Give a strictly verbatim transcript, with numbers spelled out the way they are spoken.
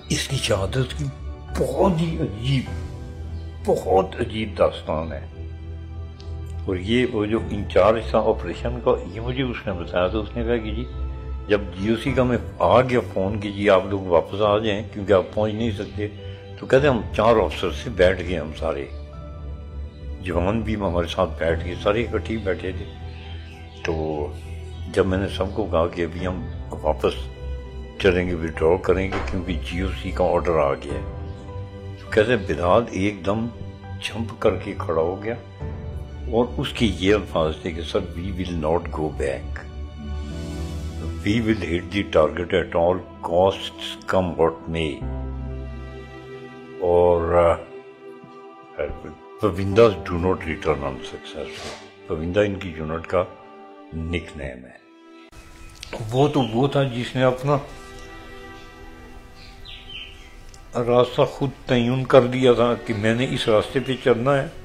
اس کی شہادت کی بہت ہی عجیب بہت عجیب داستان ہے. اور یہ وہ جو انچارج تھا آپریشن کا، یہ مجھے اس نے بتایا تو اس نے کہا کہ جی جب جی او سی کا میں آ گیا فون کہ جی آپ لوگ واپس آ جائیں کیونکہ آپ پہنچ نہیں سکتے، تو کہتے ہم چار آفسر سے بیٹھ گئے، ہم سارے جوان بھی ہمارے ساتھ بیٹھ گئے، سارے اکٹھے بیٹھے تھے. تو جب میں نے سب کو کہا کہ ابھی ہم واپس چلیں گے، وڈرا کریں گے کیونکہ جی او سی کا آرڈر آ گیا ہے، تو کہتے بلال ایک دم جمپ کر کے کھڑا ہو گیا اور اس کی یہ الفاظ تھے کہ sir we will not go back, we will hit the target at all costs come what may. اور پوینداز do not return unsuccessful, پویندا ان کی یونٹ کا نک نیم ہے. وہ تو وہ تھا جس نے اپنا راستہ خود تعین کر دیا تھا کہ میں نے اس راستے پہ چلنا ہے.